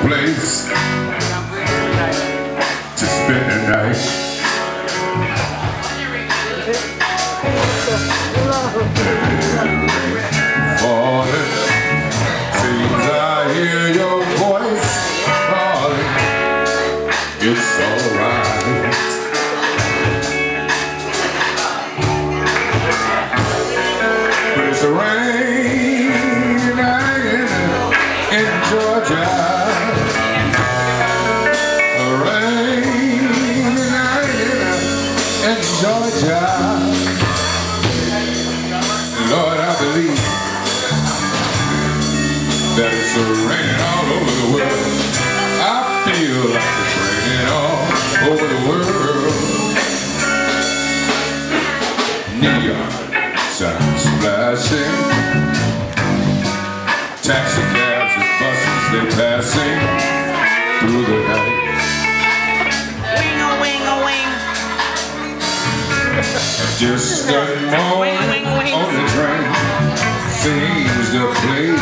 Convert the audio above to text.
place to spend the night. Falling, seems I hear your voice calling. It's alright. But it's a rainy night in Georgia. A rainy night in Georgia. Lord, I believe that it's raining all over the world. I feel like it's raining all over the world. Neon signs flashing, taxi cabs and buses, they passing through the night. Wing-a-wing-a-wing. Just a moment on the train seems to play